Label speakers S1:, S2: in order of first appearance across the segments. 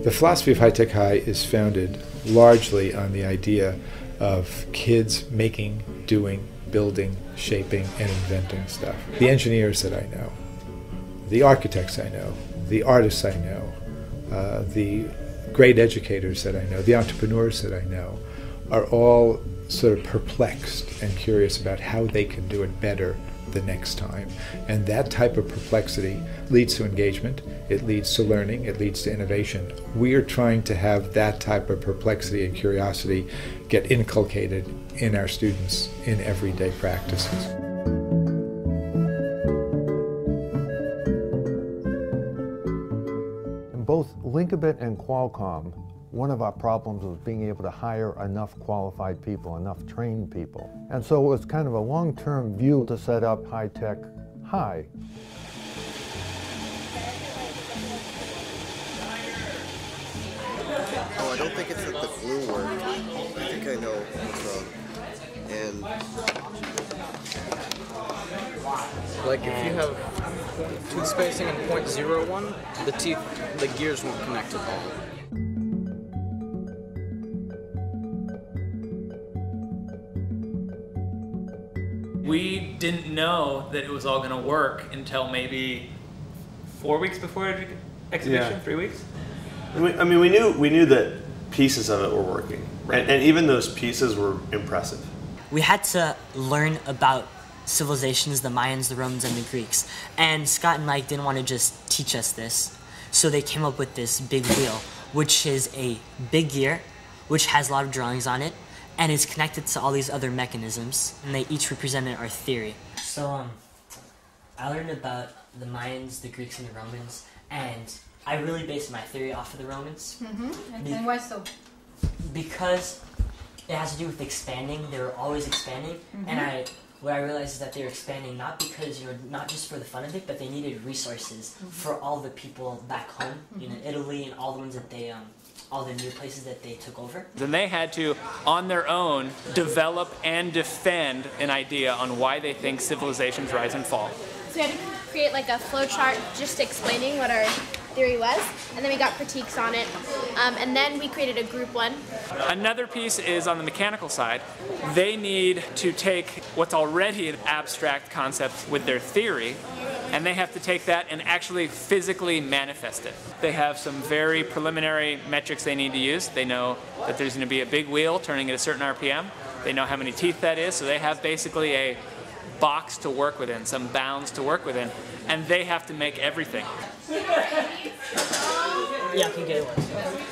S1: The philosophy of High Tech High is founded largely on the idea of kids making, doing, building, shaping, and inventing stuff. The engineers that I know, the architects I know, the artists I know, the great educators that I know, the entrepreneurs that I know, are all sort of perplexed and curious about how they can do it better the next time. And that type of perplexity leads to engagement, it leads to learning, it leads to innovation. We are trying to have that type of perplexity and curiosity get inculcated in our students in everyday practices.
S2: In both Linkabit and Qualcomm, one of our problems was being able to hire enough qualified people, enough trained people. And so it was kind of a long-term view to set up High Tech High.
S3: Oh, I don't think it's that the glue worked. I think I know what's wrong. And
S4: like if you have tooth spacing in 0.01, the gears won't connect at all.
S5: We didn't know that it was all going to work until maybe 4 weeks before the exhibition, 3 weeks.
S6: I mean, we knew that pieces of it were working, right. and even those pieces were impressive.
S7: We had to learn about civilizations, the Mayans, the Romans, and the Greeks. And Scott and Mike didn't want to just teach us this, so they came up with this big wheel, which is a big gear, which has a lot of drawings on it, and is connected to all these other mechanisms, and they each represented our theory. So, I learned about the Mayans, the Greeks, and the Romans, and I really based my theory off of the Romans.
S8: Mm-hmm. And why so?
S7: Because it has to do with expanding. They were always expanding, and what I realized is that they were expanding not because, not just for the fun of it, but they needed resources for all the people back home, Italy and all the ones that they, all the new places that they took over.
S5: Then they had to, on their own, develop and defend an idea on why they think civilizations rise and fall.
S9: So we had to create like a flow chart just explaining what our theory was, and then we got critiques on it, and then we created a group one.
S5: Another piece is on the mechanical side. They need to take what's already an abstract concept with their theory, and they have to take that and actually physically manifest it. They have some very preliminary metrics they need to use. They know that there's going to be a big wheel turning at a certain RPM. They know how many teeth that is, so they have basically a box to work within, some bounds to work within, and they have to make everything.
S7: Yeah, I can get it one.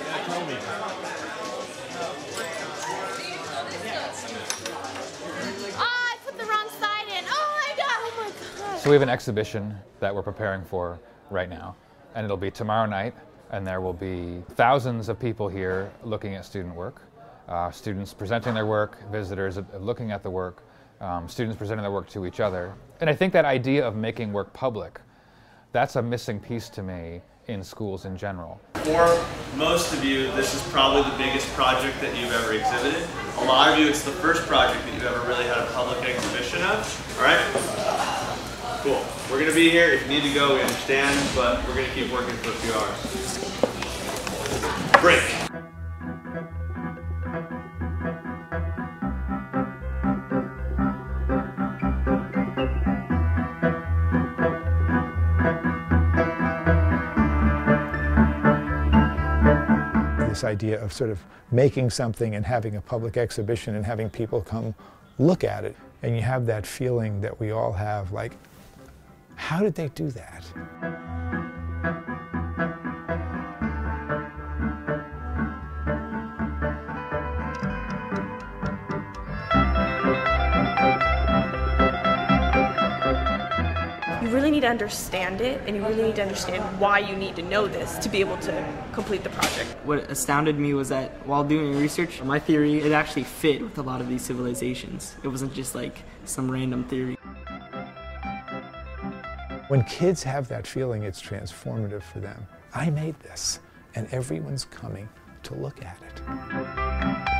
S9: Oh, I put the wrong side in. Oh my god.
S10: So we have an exhibition that we're preparing for right now, and it'll be tomorrow night, and there will be thousands of people here looking at student work, students presenting their work, visitors looking at the work, students presenting their work to each other. And I think that idea of making work public, that's a missing piece to me in schools in general.
S6: For most of you, this is probably the biggest project that you've ever exhibited. A lot of you, it's the first project that you've ever really had a public exhibition of. All right? Cool. We're going to be here. If you need to go, we understand, but we're going to keep working for a few hours. Break.
S1: This idea of sort of making something and having a public exhibition and having people come look at it. And you have that feeling that we all have, like, how did they do that?
S8: You really need to understand it, and you really need to understand why you need to know this to be able to complete the project.
S4: What astounded me was that while doing research, my theory, it actually fit with a lot of these civilizations. It wasn't just like some random theory.
S1: When kids have that feeling, it's transformative for them. I made this, and everyone's coming to look at it.